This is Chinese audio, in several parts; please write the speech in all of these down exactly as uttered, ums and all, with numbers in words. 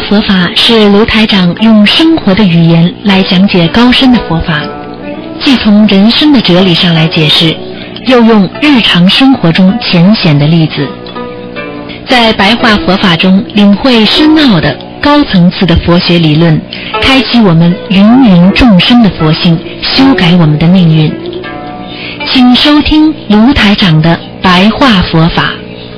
佛法是卢台长用生活的语言来讲解高深的佛法，既从人生的哲理上来解释，又用日常生活中浅显的例子，在白话佛法中领会深奥的高层次的佛学理论，开启我们芸芸众生的佛性，修改我们的命运。请收听卢台长的白话佛法。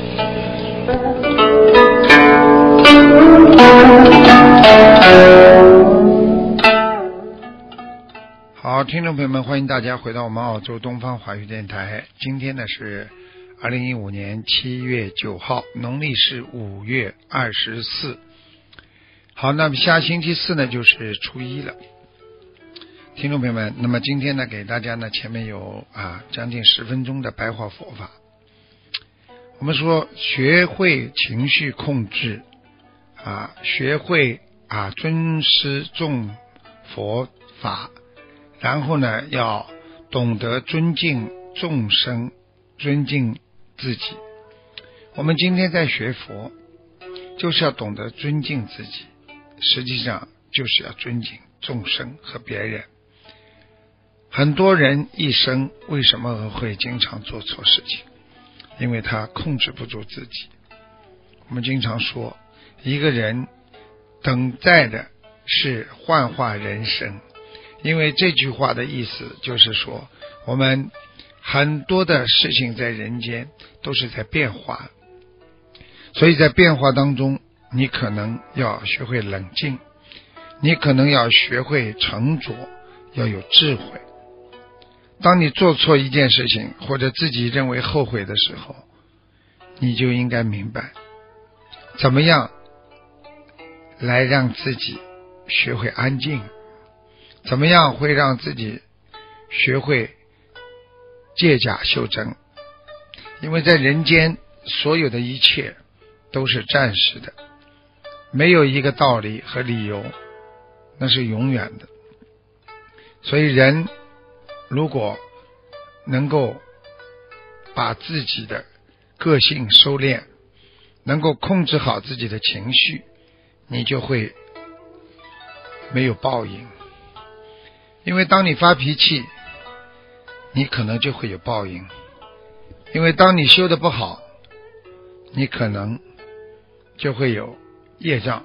好，听众朋友们，欢迎大家回到我们澳洲东方华语电台。今天呢是二零一五年七月九号，农历是五月二十四。好，那么下星期四呢就是初一了。听众朋友们，那么今天呢给大家呢前面有啊将近十分钟的白话佛法。我们说学会情绪控制啊，学会啊尊师重佛法，然后呢要懂得尊敬众生，尊敬自己。我们今天在学佛就是要懂得尊敬自己，实际上就是要尊敬众生和别人。很多人一生为什么会经常做错事情？因为他控制不住自己。我们经常说一个人等待的是幻化人生，因为这句话的意思就是说，我们很多的事情在人间都是在变化，所以在变化当中，你可能要学会冷静，你可能要学会沉着，要有智慧。当你做错一件事情，或者自己认为后悔的时候，你就应该明白怎么样来让自己学会安静，怎么样会让自己学会借假修真。因为在人间所有的一切都是暂时的，没有一个道理和理由那是永远的。所以人如果能够把自己的个性收敛，能够控制好自己的情绪，你就会没有报应。因为当你发脾气，你可能就会有报应。因为当你修得不好，你可能就会有业障。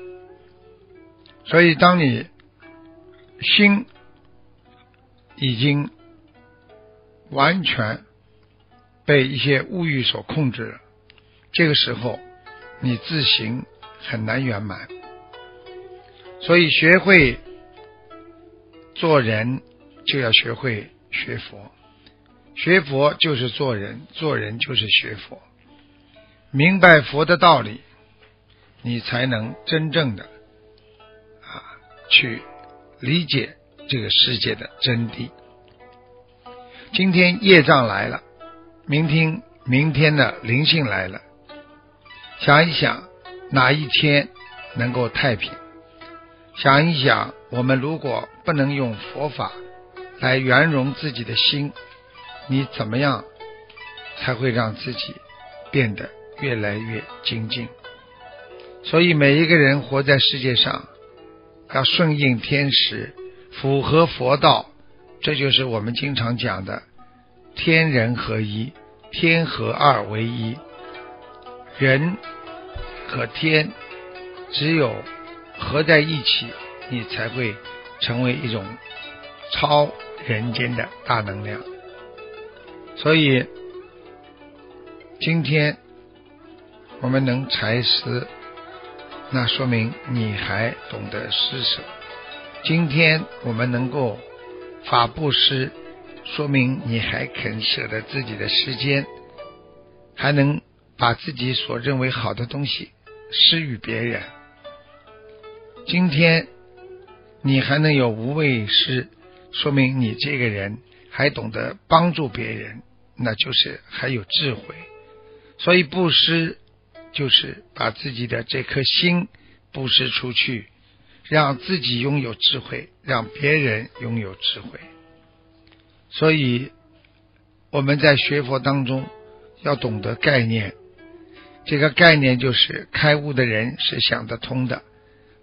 所以当你心已经完全被一些物欲所控制了，这个时候你自行很难圆满。所以学会做人，就要学会学佛。学佛就是做人，做人就是学佛。明白佛的道理，你才能真正的啊去理解这个世界的真谛。今天业障来了，明天明天的灵性来了，想一想哪一天能够太平。想一想，我们如果不能用佛法来圆融自己的心，你怎么样才会让自己变得越来越精进？所以每一个人活在世界上要顺应天时，符合佛道，这就是我们经常讲的天人合一，天和二为一。人和天只有合在一起，你才会成为一种超人间的大能量。所以今天我们能财施，那说明你还懂得施舍。今天我们能够法布施，说明你还肯舍得自己的时间，还能把自己所认为好的东西施予别人。今天你还能有无畏施，说明你这个人还懂得帮助别人，那就是还有智慧。所以布施就是把自己的这颗心布施出去，让自己拥有智慧，让别人拥有智慧。所以我们在学佛当中要懂得概念，这个概念就是开悟的人是想得通的，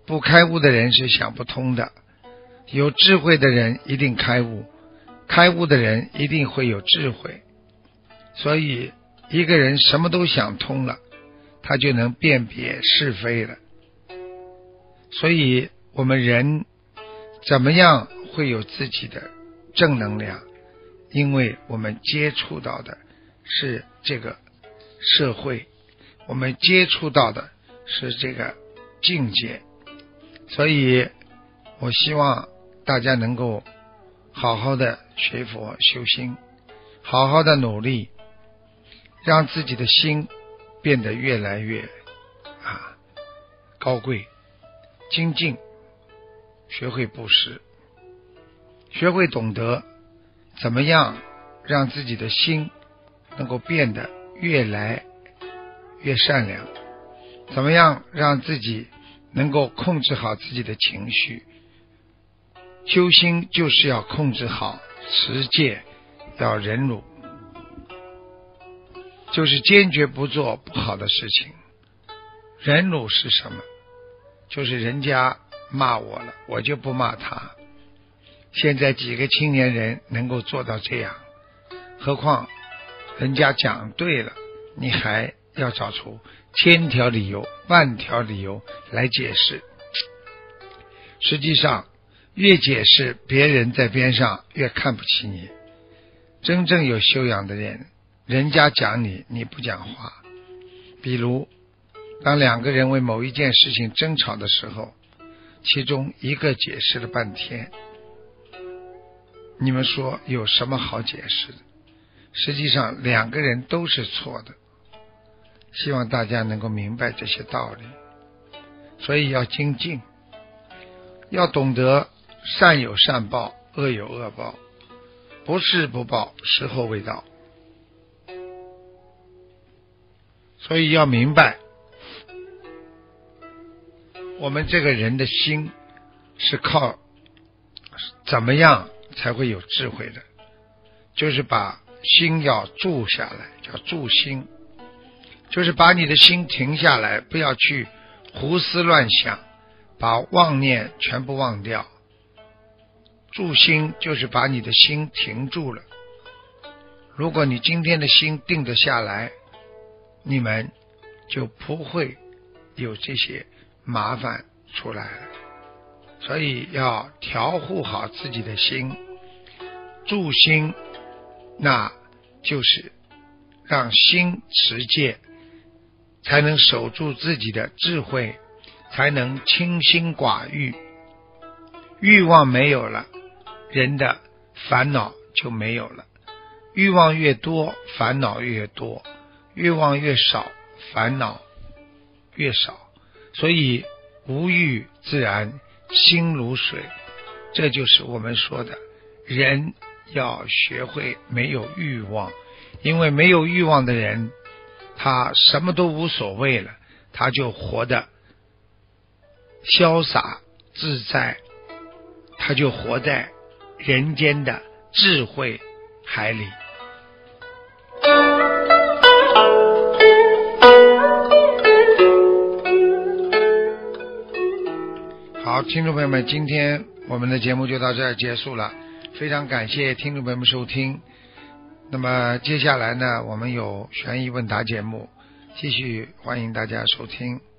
不开悟的人是想不通的，有智慧的人一定开悟，开悟的人一定会有智慧。所以一个人什么都想通了，他就能辨别是非了。所以我们人怎么样会有自己的正能量？因为我们接触到的是这个社会，我们接触到的是这个境界。所以我希望大家能够好好的学佛修心，好好的努力，让自己的心变得越来越啊高贵精进，学会布施，学会懂得怎么样让自己的心能够变得越来越善良，怎么样让自己能够控制好自己的情绪。修心就是要控制好持戒，要忍辱，就是坚决不做不好的事情。忍辱是什么？就是人家骂我了，我就不骂他。现在几个青年人能够做到这样，何况人家讲对了，你还要找出千条理由万条理由来解释。实际上越解释，别人在边上越看不起你。真正有修养的人，人家讲你，你不讲话。比如当两个人为某一件事情争吵的时候，其中一个解释了半天，你们说有什么好解释的？实际上两个人都是错的。希望大家能够明白这些道理。所以要精进，要懂得善有善报，恶有恶报，不是不报，时候未到。所以要明白，我们这个人的心是靠怎么样才会有智慧的，就是把心要住下来，叫住心，就是把你的心停下来，不要去胡思乱想，把妄念全部忘掉。住心就是把你的心停住了。如果你今天的心定得下来，你们就不会有这些麻烦出来了。所以要调护好自己的心，住心那就是让心持戒，才能守住自己的智慧，才能清心寡欲。欲望没有了，人的烦恼就没有了。欲望越多，烦恼越多；欲望越少，烦恼越少。所以无欲自然心如水，这就是我们说的人要学会没有欲望。因为没有欲望的人，他什么都无所谓了，他就活得潇洒自在，他就活在人间的智慧海里。好，听众朋友们，今天我们的节目就到这儿结束了，非常感谢听众朋友们收听。那么接下来呢，我们有悬疑问答节目，继续欢迎大家收听。